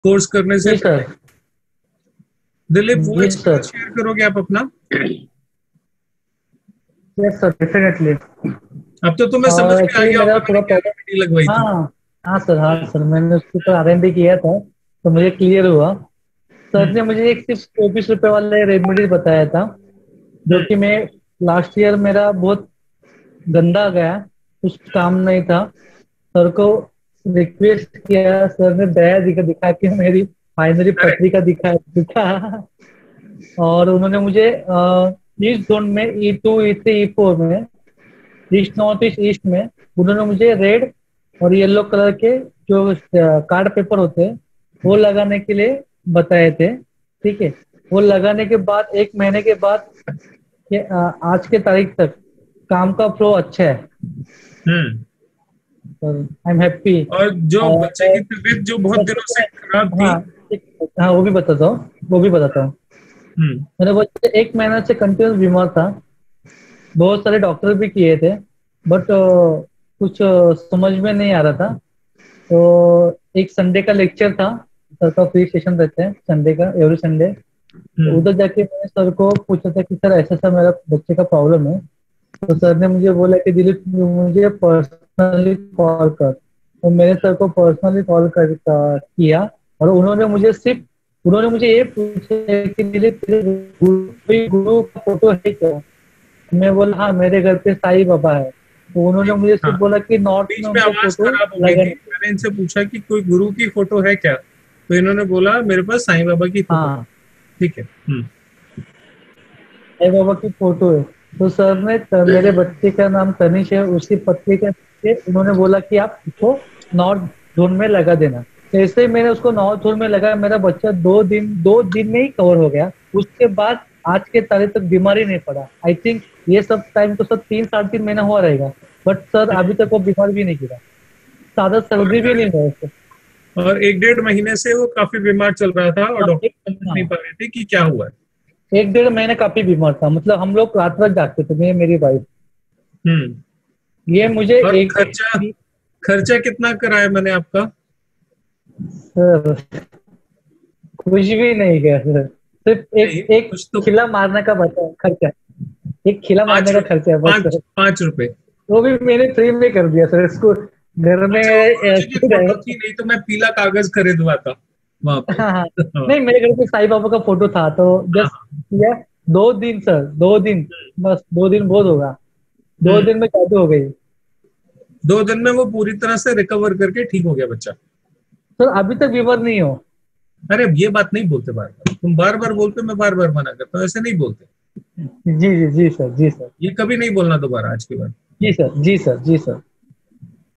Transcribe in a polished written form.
Course करने से जी sir. पहले। दिलीप, वो जी सर। एक्सपीरियंस शेयर करोगे आप अपना? Yes sir, definitely. अब तो तुम्हें समझ में आ एक्चुअली गया मेरा होगा मैंने थोड़ा क्या प्रॉब्लम। रेमेडी लगवाई थी। हाँ। हाँ सर, हाँ सर, मैंने उसके ऊपर R&D किया था, तो मुझे क्लियर हुआ। Sir hmm. ने मुझे एक सिर्फ 24 रुपए वाले रेमेडी बताया था, जो हम्म। कि मैं लास्ट ईयर मेरा बहुत गंदा गया, कुछ काम नहीं था। सर को रिक्वेस्ट किया, सर ने दया दिखा दिखा के मेरी फाइनली अरे, पत्रिका दिखा। और उन्होंने मुझे ईस्ट जोन में E2 E3 E4 में, ईस्ट नॉर्थ ईस्ट ईस्ट में, उन्होंने मुझे रेड और येलो कलर के जो कार्ड पेपर होते हैं वो लगाने के लिए बताए थे। ठीक है। वो लगाने के बाद 1 महीने के बाद आज के तारीख तक काम का फ्लो अच्छा है। हम्म। I am happy. और जो बच्चे की तबीयत जो बहुत बच्चे दिनों से का। खराब थी। हाँ। हाँ, वो भी बताता हूँ, वो भी बताता हूँ। हम्म। मेरा बच्चा 1 महीना से कंटिन्यूस बीमार था। बहुत सारे डॉक्टर भी किए थे, बट कुछ समझ में नहीं आ रहा था। तो एक संडे का लेक्चर था, सर का फ्री सेशन रहता है संडे का, एवरी संडे। तो हम्म। उधर जाके मैंने सर को पूछा था कि सर ऐसा ऐसा मेरा बच्चे का प्रॉब्लम है। तो सर ने मुझे बोला कि दिलीप, मुझे पर्सनली कॉल कर। तो मैंने सर को पर्सनली कॉल किया। और उन्होंने मुझे ये पूछा कि दिलीप, तेरे कोई गुरु का फोटो है क्या? मैं बोला हाँ, मेरे घर पे साईं बाबा है। तो उन्होंने मुझे हाँ, सिर्फ बोला कि नॉर्थ में बीच में उनके आवाज फोटो खराब हो गई थी, लगा। मैंने इनसे पूछा कि कोई गुरु की फोटो है क्या, तो इन्होंने बोला मेरे पास साईं बाबा की फोटो। हाँ, ठीक है। हम्म। साईं बाबा की फोटो है। तो सर ने मेरे बच्चे का नाम तनिष है, उसी पत्रिका से उन्होंने बोला कि आप उसको नॉर्थ जोन में लगा देना। जैसे ही मैंने उसको नॉर्थ जोन में लगाया, मेरा बच्चा 2 दिन में ही कवर हो गया। उसके बाद आज के तारीख तक बीमारी नहीं पड़ा। आई थिंक ये सब टाइम तो सर 3 3.5 महीना हुआ रहेगा, बट सर अभी तक वो बीमार भी नहीं गिरा, सादा और सर्दी भी नहीं हुआ उसको। और 1 1.5 महीने से वो काफी बीमार चल रहा था और हाँ, डॉक्टर समझ नहीं हाँ, पा रहे थे कि क्या हुआ है। 1 1.5 महीने काफी बीमार था, मतलब हम लोग रात रात जागते थे, मैं मेरी वाइफ। हम्म। ये मुझे और एक। खर्चा, खर्चा कितना कराया मैंने आपका? सर कुछ भी नहीं गया सर, सिर्फ एक नहीं, एक कुछ तो। खिला मारने का बचा खर्चा है। एक खिला पांच मारने का रुपए खर्चा है बस सर। 5 5 रुपए। वो भी मैंने फ्री में कर दिया सर इसको। घर में अच्छा, वो गुरुजी की खुद फोटो है। थी, नहीं तो मैं पीला कागज खरीदवाता वहां पे। हाँ, हाँ। हाँ। नहीं, मेरे घर पे साईं बाबा का फोटो था, तो जस्ट हाँ। किया। 2 दिन सर, 2 दिन, बस 2 दिन बहुत होगा। दो हम्म। दिन में जादू हो गई। 2 दिन में वो पूरी तरह से रिकवर करके ठीक हो गया बच्चा। सर अभी तक बीमार नहीं हो। अरे, ये बात नहीं बोलते बार बार, तुम बार बार बोलते, मैं बार बार मना करता हूँ, ऐसे नहीं बोलते। जी जी जी सर, जी सर। ये कभी नहीं बोलना दोबारा आज के बाद। जी सर, जी सर, जी सर।